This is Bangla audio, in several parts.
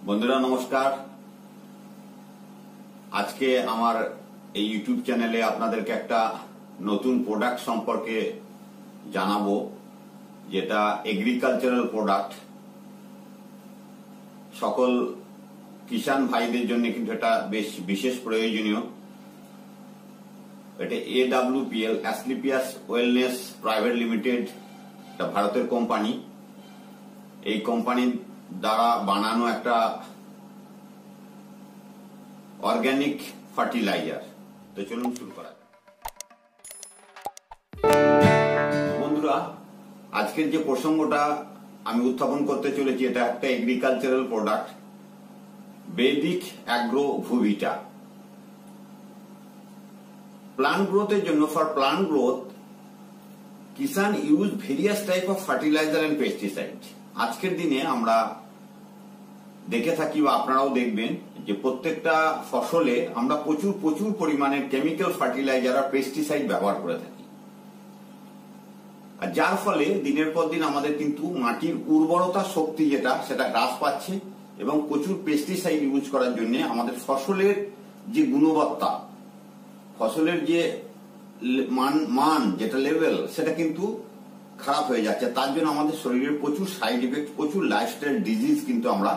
বন্ধুরা নমস্কার। আজকে আমার এই ইউটিউব চ্যানেলে আপনাদেরকে একটা নতুন প্রোডাক্ট সম্পর্কে জানাবো, যেটা এগ্রিকালচারাল প্রোডাক্ট। সকল কিষাণ ভাইদের জন্য কিন্তু এটা বেশ বিশেষ প্রয়োজনীয়। এটা AWPL Asclepius wellness private limited, এটা ভারতের কোম্পানি। এই কোম্পানির দ্বারা বানানো একটা অর্গানিক ফার্টিলাইজার। তো চলুন শুরু করা যাক। বন্ধুরা, আজকের যে প্রসঙ্গটা আমি উত্থাপন করতে চলেছি, এটা একটা এগ্রিকালচারাল প্রোডাক্ট, বেদিক অ্যাগ্রো ভুভিটা। প্লান্ট গ্রোথের জন্য, for plant growth kisan use various type of fertilizer and pesticide. আজকের দিনে আমরা দেখে থাকি বা আপনারাও দেখবেন যে প্রত্যেকটা ফসলে আমরা প্রচুর পরিমাণের কেমিক্যাল ফার্টিলাইজার আর পেস্টিসাইড ব্যবহার করে থাকি, আর যার ফলে দিনের পর দিন আমাদের কিন্তু মাটির উর্বরতা শক্তি সেটা হ্রাস পাচ্ছে, এবং প্রচুর পেস্টিসাইড ইউজ করার জন্য আমাদের ফসলের যে গুণবত্তা, ফসলের যে মান যেটা লেভেল, সেটা কিন্তু খারাপ হয়ে যাচ্ছে। তার জন্য আমাদের শরীরের প্রচুর সাইড ইফেক্ট, প্রচুর লাইফস্টাইল ডিজিজ কিন্তু আমরা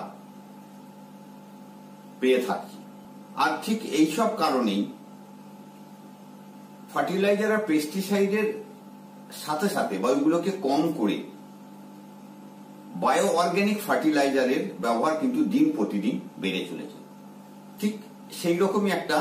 পেয়ে থাকি। আর ঠিক এইসব কারণেই ফার্টিলাইজার আর পেস্টিসাইডের সাথে সাথে বা ওইগুলোকে কম করে বায়ো অর্গানিক ফার্টিলাইজারের ব্যবহার কিন্তু দিন প্রতিদিন বেড়ে চলেছে। ঠিক সেই রকমই একটা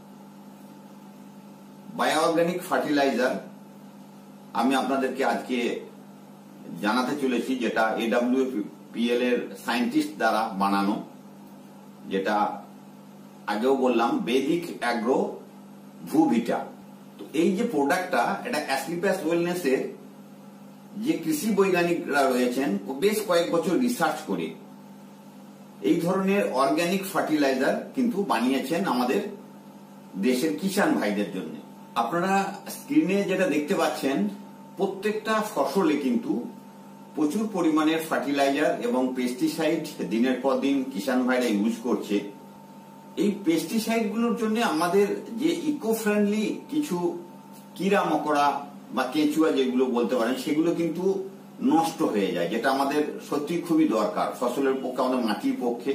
বায়ো অর্গানিক ফার্টিলাইজার আমি আপনাদেরকে আজকে জানাতে চলেছি, যেটা AWPL এর সায়েন্টিস্ট দ্বারা বানানো, যেটা আগেও বললাম বেদিক অ্যাগ্রো ভুভিটা। তো এই যে প্রোডাক্টটা, এটা অ্যাসক্লেপিয়াস ওয়েলনেস এর যে কৃষি বৈজ্ঞানিকরা রয়েছেন, বেশ কয়েক বছর রিসার্চ করে এই ধরনের অর্গানিক ফার্টিলাইজার কিন্তু বানিয়েছেন আমাদের দেশের কিষাণ ভাইদের জন্য। আপনারা স্ক্রিনে যেটা দেখতে পাচ্ছেন, প্রত্যেকটা ফসলে কিন্তু প্রচুর পরিমাণের ফার্টিলাইজার এবং পেস্টিসাইড দিনের পর দিন কিষাণ ভাইরা ইউজ করছে। এই পেস্টিসাইড গুলোর জন্য আমাদের যে ইকো ফ্রেন্ডলি কিছু কিরা মকড়া বা কেঁচুয়া যেগুলো বলতে পারেন, সেগুলো কিন্তু নষ্ট হয়ে যায়, যেটা আমাদের সত্যি খুবই দরকার ফসলের পক্ষে, আমাদের মাটির পক্ষে।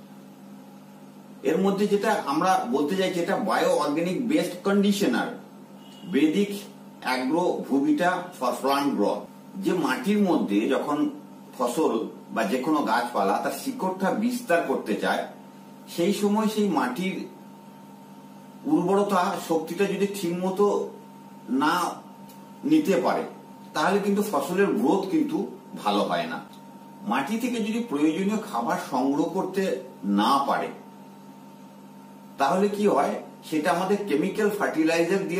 এর মধ্যে যেটা আমরা বলতে চাইছি, এটা bio organic best conditioner Vedic Agro ভুভিটা ফর প্লান্ট গ্রোথ। যে মাটির মধ্যে যখন ফসল বা যে কোনো গাছপালা তার শিকড়টা বিস্তার করতে চায়, সেই সময় সেই মাটির উর্বরতা শক্তিটা যদি ঠিকমতো না নিতে পারে, তাহলে কিন্তু ফসলের গ্রোথ কিন্তু ভালো হয় না। মাটি থেকে যদি প্রয়োজনীয় খাবার সংগ্রহ করতে না পারে, তাহলে কি হয়, সেটা আমাদের কেমিক্যাল ফার্টিলাইজার দিয়ে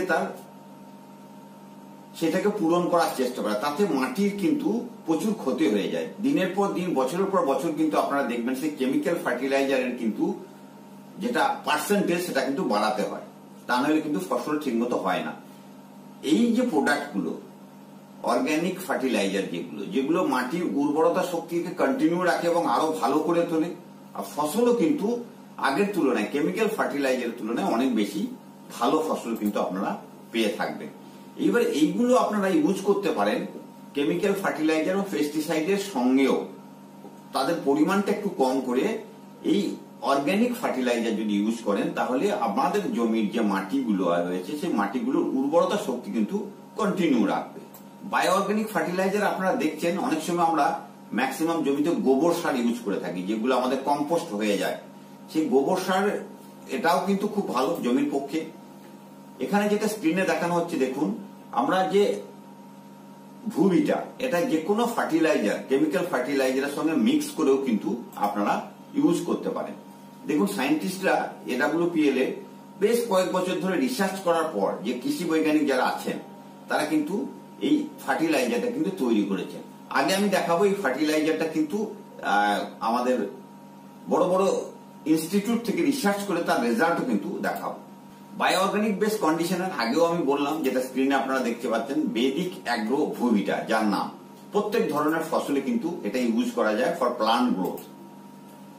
সেটাকে পূরণ করার চেষ্টা করে, তাতে মাটির কিন্তু প্রচুর ক্ষতি হয়ে যায়। দিনের পর দিন, বছরের পর বছর কিন্তু আপনারা দেখবেন সেই কেমিক্যাল ফার্টিলাইজারের কিন্তু যেটা পার্সেন্টেজ, সেটা কিন্তু বাড়াতে হয়, তা নাহলে কিন্তু ফসল ঠিকমতো হয় না। এই যে প্রোডাক্টগুলো অর্গানিক ফার্টিলাইজার, যেগুলো মাটির উর্বরতা শক্তিকে কন্টিনিউ রাখে এবং আরো ভালো করে তোলে, আর ফসলও কিন্তু আগের তুলনায় কেমিক্যাল ফার্টিলাইজারের তুলনায় অনেক বেশি ভালো ফসল কিন্তু আপনারা পেয়ে থাকবেন। এইবার এইগুলো আপনারা ইউজ করতে পারেন কেমিক্যাল ফার্টিলাইজার ও পেস্টিসাইডের সঙ্গেও, তাদের পরিমাণটা একটু কম করে এই অর্গানিক ফার্টিলাইজার যদি ইউজ করেন, তাহলে আপনাদের জমির যে মাটিগুলো রয়েছে, সেই মাটিগুলোর উর্বরতা শক্তি কিন্তু কন্টিনিউ রাখবে। বায়ো অর্গানিক ফার্টিলাইজার আপনারা দেখছেন, অনেক সময় আমরা ম্যাক্সিমাম জমিতে গোবর সার ইউজ করে থাকি, যেগুলো আমাদের কম্পোস্ট হয়ে যায়। সেই গোবর সার এটাও কিন্তু খুব ভালো জমির পক্ষে। এখানে যেটা স্ক্রিনে দেখানো হচ্ছে, দেখুন, আমরা যে ভুভিটা, এটা যে কোনো ফার্টিলাইজার, কেমিক্যাল ফার্টিলাইজারের সঙ্গে মিক্স করেও কিন্তু আপনারা ইউজ করতে পারেন। দেখুন, সায়েন্টিস্টরা AWPL এ বেশ কয়েক বছর ধরে রিসার্চ করার পর, যে কৃষি বৈজ্ঞানিক যারা আছেন, তারা কিন্তু এই ফার্টিলাইজারটা কিন্তু তৈরি করেছেন। আগে আমি দেখাবো এই ফার্টিলাইজারটা কিন্তু আমাদের বড় বড় ইনস্টিটিউট থেকে রিসার্চ করে তার রেজাল্টও কিন্তু দেখাবো। বায়ো অর্গানিক বেস কন্ডিশনার আগেও আমি বললাম, যেটা স্ক্রিনে আপনারা দেখতে পাচ্ছেন, বেদিক অ্যাগ্রো ভুভিটা, যার নাম প্রত্যেক ধরনের ফসলে কিন্তু এটা ইউজ করা যায় ফর প্লান্ট গ্রোথ।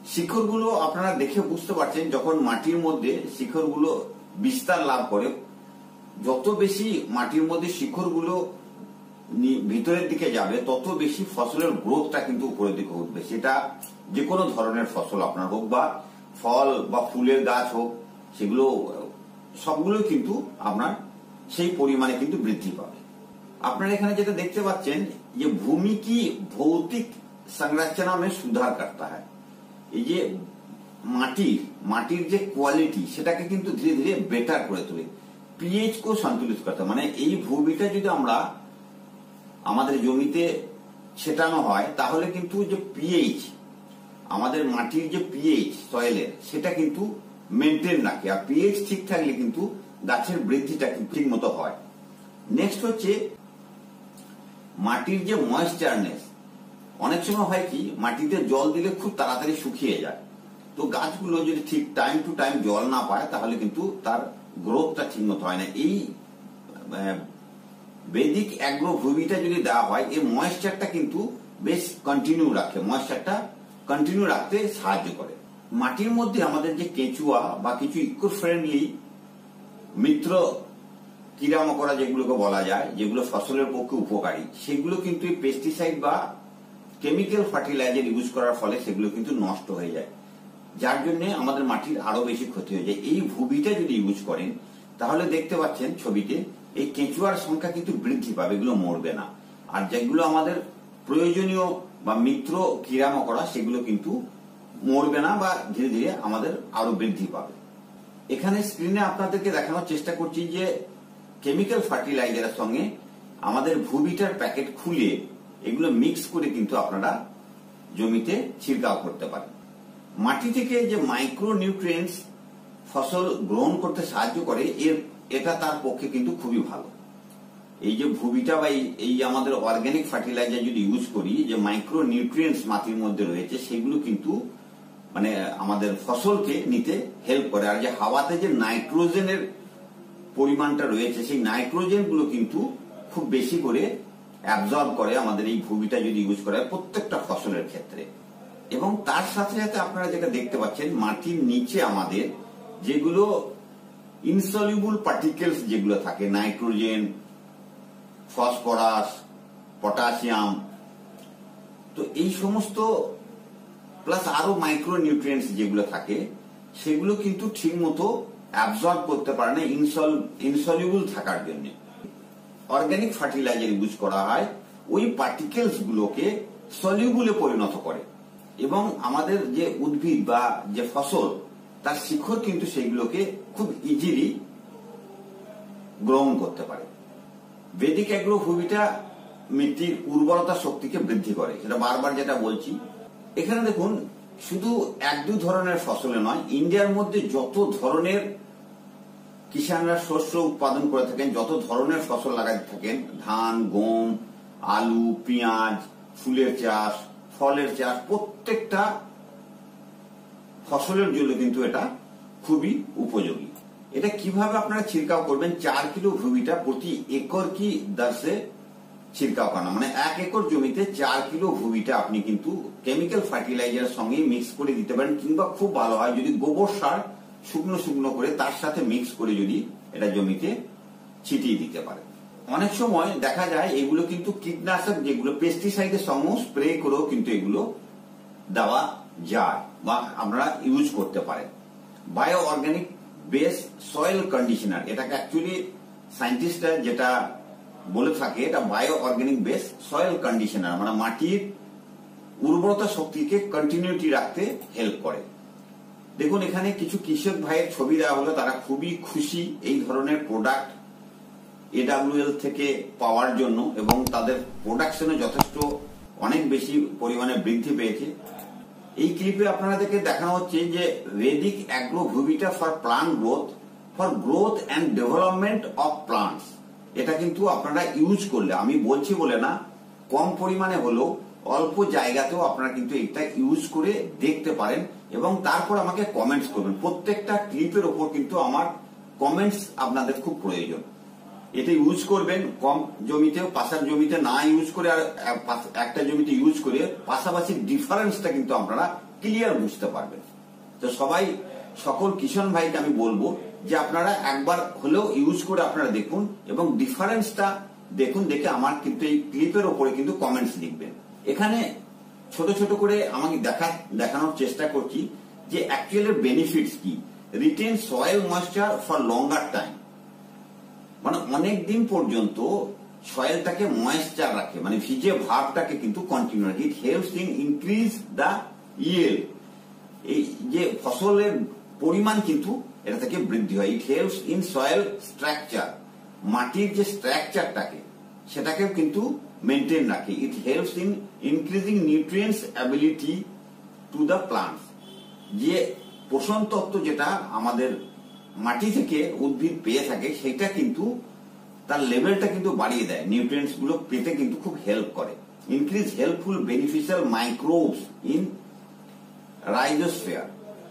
শিকড়গুলো আপনারা দেখে বুঝতে পারছেন, যখন মাটির মধ্যে শিকড়গুলো বিস্তার লাভ করে, যত বেশি মাটির মধ্যে শিকড়গুলো ভিতরের দিকে যাবে তত বেশি ফসলের গ্রোথটা কিন্তু উপরের দিকে উঠবে। সেটা যে কোনো ধরনের ফসল আপনার হোক বা ফল বা ফুলের গাছ হোক, সেগুলো সবগুলোই কিন্তু আপনার সেই পরিমাণে কিন্তু বৃদ্ধি পাবে। আপনারা এখানে যেটা দেখতে পাচ্ছেন যে ভূমি কি ভৌতিক संरचना में सुधार करता है। এই যে মাটির যে কোয়ালিটি সেটাকে কিন্তু ধীরে ধীরে বেটার করে তোলে, পিএইচ কো সন্তুলিত করতে। মানে এই ভূমিটা যদি আমরা আমাদের জমিতে ছেটানো হয় তাহলে কিন্তু যে পিএইচ, আমাদের মাটির যে পিএইচ সয়েলের, সেটা কিন্তু মেনটেন রাখে। আর পিএইচ ঠিক থাকলে কিন্তু গাছের বৃদ্ধিটা ঠিক মতো হয়। নেক্সট হচ্ছে মাটির যে ময়েশ্চারনেস। অনেক সময় হয় কি, মাটিতে জল দিলে খুব তাড়াতাড়ি শুকিয়ে যায়, তো গাছগুলো যদি ঠিক টাইম টু টাইম জল না পায় তাহলে কিন্তু তার গ্রোথটা ঠিক মতো হয় না। এই বেদিক অ্যাগ্রো ভূমিটা যদি দেওয়া হয়, এই ময়েশ্চারটা কিন্তু বেশ কন্টিনিউ রাখে, ময়েশ্চারটা কন্টিনিউ রাখতে সাহায্য করে। মাটির মধ্যে আমাদের যে কেঁচুয়া বা কিছু ইকো ফ্রেন্ডলি মিত্র কীড়ামকড়া যেগুলোকে বলা যায়, যেগুলো ফসলের পক্ষে উপকারী, সেগুলো কিন্তু এই পেস্টিসাইড বা কেমিক্যাল ফার্টিলাইজার ইউজ করার ফলে সেগুলো কিন্তু নষ্ট হয়ে যায়, যার জন্য আমাদের মাটির আরো বেশি ক্ষতি হয়ে যায়। এই ভূমিটা যদি ইউজ করেন তাহলে দেখতে পাচ্ছেন ছবিতে এই কেঁচুয়ার সংখ্যা কিন্তু বৃদ্ধি পাবে, এগুলো মরবে না। আর যেগুলো আমাদের প্রয়োজনীয় বা মিত্র কীড়ামকড়া সেগুলো কিন্তু মরবে না বা ধীরে ধীরে আমাদের আরো বৃদ্ধি পাবে। এখানে স্ক্রিনে আপনাদেরকে দেখানোর চেষ্টা করছি যে কেমিক্যাল ফার্টিলাইজারের সঙ্গে আমাদের ভূমিটার প্যাকেট খুলে এগুলো মিক্স করে কিন্তু আপনারা জমিতে ছিড়কাও করতে পারেন। মাটি থেকে যে মাইক্রো নিউট্রিয়েন্টস ফসল গ্রহণ করতে সাহায্য করে, এটা তার পক্ষে কিন্তু খুবই ভালো। এই যে ভূমিটা বা এই আমাদের অর্গানিক ফার্টিলাইজার যদি ইউজ করি, যে মাইক্রো নিউট্রিয়েন্টস মাটির মধ্যে রয়েছে সেগুলো কিন্তু মানে আমাদের ফসলকে নিতে হেল্প করে। আর যে হাওয়াতে যে নাইট্রোজেনের পরিমাণটা রয়েছে, সেই নাইট্রোজেন গুলো কিন্তু খুব বেশি করে অ্যাবজর্ব করে আমাদের এই ভূমিটা যদি ইউজ করা হয় প্রত্যেকটা ফসলের ক্ষেত্রে। এবং তার সাথে সাথে আপনারা যেটা দেখতে পাচ্ছেন, মাটির নিচে আমাদের যেগুলো ইনসলিউবল পার্টিকেলস যেগুলো থাকে, নাইট্রোজেন, ফসফরাস, পটাশিয়াম, তো এই সমস্ত প্লাস আরো মাইক্রো নিউট্রিয়েন্টস যেগুলো থাকে সেগুলো কিন্তু ঠিক মতো অ্যাবজর্ব করতে পারে না ইনসলিউবল থাকার জন্য। অর্গানিক ফার্টিলাইজার ইউজ করা হয়, ওই পার্টিকেলস গুলোকে সলিউবলে পরিণত করে এবং আমাদের যে উদ্ভিদ বা যে ফসল তার শিকড় কিন্তু সেইগুলোকে খুব ইজিলি গ্রহণ করতে পারে। বেদিক অ্যাগ্রো ভূমিটা মাটির উর্বরতা শক্তিকে বৃদ্ধি করে, সেটা বারবার যেটা বলছি। এখানে দেখুন শুধু এক দু ধরনের ফসলে নয়, ইন্ডিয়ার মধ্যে যত ধরনের কিষানরা শস্য উৎপাদন করে থাকেন, যত ধরনের ফসল লাগাতে থাকেন, ধান, গম, আলু, পেঁয়াজ, ফুলের চাষ, ফলের চাষ, প্রত্যেকটা ফসলের জন্য কিন্তু এটা খুবই উপযোগী। এটা কিভাবে আপনারা ছিড়কাও করবেন? 4 কিলো ভূমিটা প্রতি একর কি দর্শে ছিড়কাও করা, মানে 1 একর জমিতে 4 কিলো ভূমিটা আপনি কিন্তু কেমিক্যাল ফার্টিলাইজারের সঙ্গে মিক্স করে দিতে পারেন, কিংবা খুব ভালো হয় যদি গোবর সার শুকনো শুকনো করে তার সাথে মিক্স করে যদি এটা জমিতে ছিটিয়ে দিতে পারে। অনেক সময় দেখা যায় এগুলো কিন্তু কীটনাশক যেগুলো পেস্টিসাইডের সঙ্গে স্প্রে করেও কিন্তু এগুলো দেওয়া যায় বা আমরা ইউজ করতে পারেন। Bio organic base soil conditioner, এটাকে অ্যাকচুয়ালি সায়েন্টিস্টরা যেটা বলে থাকে, এটা bio organic base soil conditioner, মানে মাটির উর্বরতা শক্তিকে কন্টিনিউটি রাখতে হেল্প করে। দেখুন এখানে কিছু কৃষক ভাইয়ের ছবি দেওয়া হলো, তারা খুবই খুশি এই ধরনের প্রোডাক্ট এডব্লিউএল থেকে পাওয়ার জন্য এবং তাদের প্রোডাকশনে যথেষ্ট অনেক বেশি পরিমাণে বৃদ্ধি পেয়েছে। এই ক্লিপে আপনাদেরকে দেখানো হচ্ছে যে বেদিক অ্যাগ্রো ভূমিটা for plant growth and development of plants, এটা কিন্তু আপনারা ইউজ করলে, আমি বলছি বলে না, কম পরিমাণে হলেও অল্প জায়গাতেও আপনারা কিন্তু এটা ইউজ করে দেখতে পারেন এবং তারপর আমাকে কমেন্টস করবেন। প্রত্যেকটা ক্লিপের ওপর কিন্তু আমার কমেন্টস আপনাদের খুব প্রয়োজন। এটা ইউজ করবেন কম জমিতে, পাশার জমিতে না ইউজ করে আর একটা জমিতে ইউজ করে পাশাপাশি ডিফারেন্সটা কিন্তু আপনারা ক্লিয়ার বুঝতে পারবেন। তো সবাই সকল কিষাণ ভাইকে আমি বলবো যে আপনারা একবার হলেও ইউজ করে আপনারা দেখুন এবং ডিফারেন্সটা দেখুন, দেখে আমার কিন্তু এই ক্লিপের ওপরে কিন্তু কমেন্টস লিখবেন। এখানে ছোট ছোট করে আমাকে দেখানোর চেষ্টা করছি যে অ্যাকচুয়ালি বেনিফিটস কি। Retain soil moisture for longer time, মানে অনেক দিন পর্যন্ত সয়েলটাকে ময়েশ্চার রাখে, মানে ভিজে ভাবটাকে কিন্তু কন্টিনিউ রাখে। It helps in increase the yield, এই যে ফসলের পরিমাণ কিন্তু এটা থেকে বৃদ্ধি হয়। It helps in soil structure, মাটির যে স্ট্রাকচারটাকে সেটাকেও কিন্তু মেনটেন রাখে। It helps in increasing nutrients ability to the plants, যে পোষণ তত্ত্ব যেটা আমাদের মাটি থেকে উদ্ভিদ পেয়ে থাকে সেটা কিন্তু তার লেভেলটা কিন্তু বাড়িয়ে দেয়, নিউট্রিয়েন্টস গুলো পেতে কিন্তু খুব হেল্প করে। Increase helpful beneficial microbes in rhizosphere,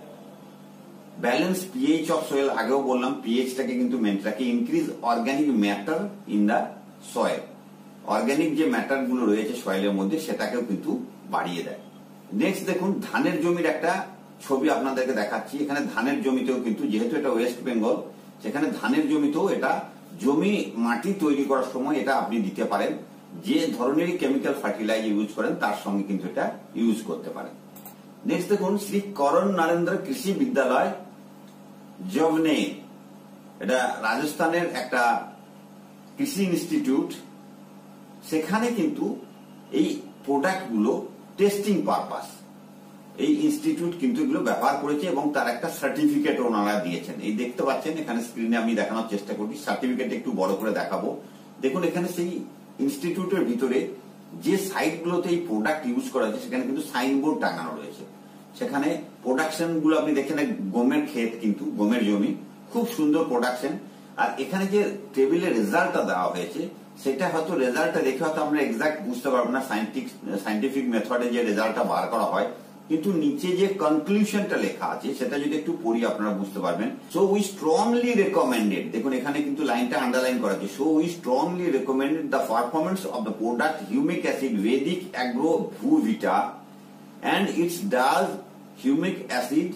balance pH of soil, আগেও বললাম পিএইচটাকে কিন্তু মেনটেন রাখে। Increase organic matter in the soil, organic যে ম্যাটার গুলো রয়েছে সয়েলের মধ্যে সেটাকেও কিন্তু বাড়িয়ে দেয়। নেক্সট দেখুন ধানের জমির একটা ছবি আপনাদেরকে দেখাচ্ছি। এখানে ধানের জমিতেও কিন্তু, যেহেতু এটা ওয়েস্ট বেঙ্গল, সেখানে ধানের জমিতেও এটা জমি মাটি তৈরি করার সময় এটা আপনি দিতে পারেন। যে ধরনেরই কেমিক্যাল ফার্টিলাইজার ইউজ করেন তার সঙ্গে কিন্তু এটা ইউজ করতে পারেন। নেক্সট দেখুন শ্রী করণ নরেন্দ্র কৃষি বিদ্যালয় জবনে, এটা রাজস্থানের একটা কৃষি ইনস্টিটিউট, সেখানে কিন্তু এই প্রোডাক্ট গুলো টেস্টিং পারপাস এই ইনস্টিটিউট কিন্তু এগুলো ব্যবহার করেছে এবং তার একটা সার্টিফিকেট ওনারা দিয়েছেন। এই দেখতে পাচ্ছেন এখানে স্ক্রিনে আমি দেখানোর চেষ্টা করছি, সার্টিফিকেট একটু বড় করে দেখাবো। দেখুন এখানে সেই ইনস্টিটিউটের ভিতরে যে সাইটগুলোতে এই প্রোডাক্ট ইউজ করা হয়েছে সেখানে কিন্তু সাইনবোর্ড টাঙানো রয়েছে। সেখানে প্রোডাকশন গুলো আপনি দেখেন, গমের ক্ষেত কিন্তু, গমের জমি, খুব সুন্দর প্রোডাকশন। আর এখানে যে টেবিলের রেজাল্টটা দেওয়া হয়েছে সেটা হয়তো রেজাল্টটা দেখে হয়তো আমরা এক্সাক্ট বুঝতে পারবো না সাইন্টিফিক মেথডে যে রেজাল্টটা বার করা হয়, কিন্তু নিচে যে কনক্লুশনটা লেখা আছে সেটা যদি একটু পড়ি আপনারা বুঝতে পারবেন। সো উই স্ট্রংলি রেকমেন্ডেড, দেখুন এখানে কিন্তু লাইনটা আন্ডারলাইন করা আছে। So we strongly recommended the performance of the product humic acid Vedic Agro ভুভিটা and its does humic acid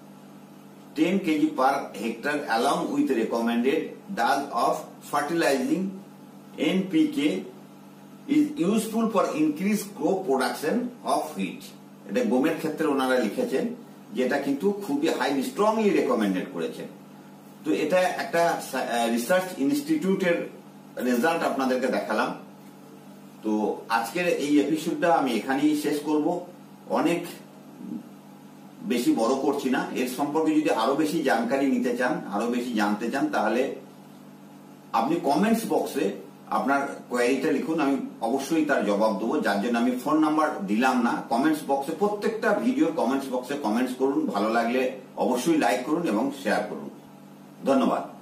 10 kg per hectare along with recommended dose of fertilizing NPK is useful for increased crop production of wheat। এটা গমের ক্ষেত্রে ওনারা লিখেছেন, যেটা কিন্তু খুবই হাইলি স্ট্রংলি রেকমেন্ডেড করেছেন। তো এটা একটা রিসার্চ ইনস্টিটিউটের রেজাল্ট আপনাদেরকে দেখালাম। তো আজকের এই এপিসোডটা আমি এখানেই শেষ করব, অনেক বেশি বড় করছি না। এর সম্পর্কে যদি আরো বেশি জানকারি নিতে চান, আরো বেশি জানতে চান, তাহলে আপনি কমেন্টস বক্সে আপনার কোয়েরিটা লিখুন, আমি অবশ্যই তার জবাব দেবো। যার জন্য আমি ফোন নাম্বার দিলাম না। কমেন্টস বক্সে, প্রত্যেকটা ভিডিওর কমেন্টস বক্সে কমেন্টস করুন, ভালো লাগলে অবশ্যই লাইক করুন এবং শেয়ার করুন। ধন্যবাদ।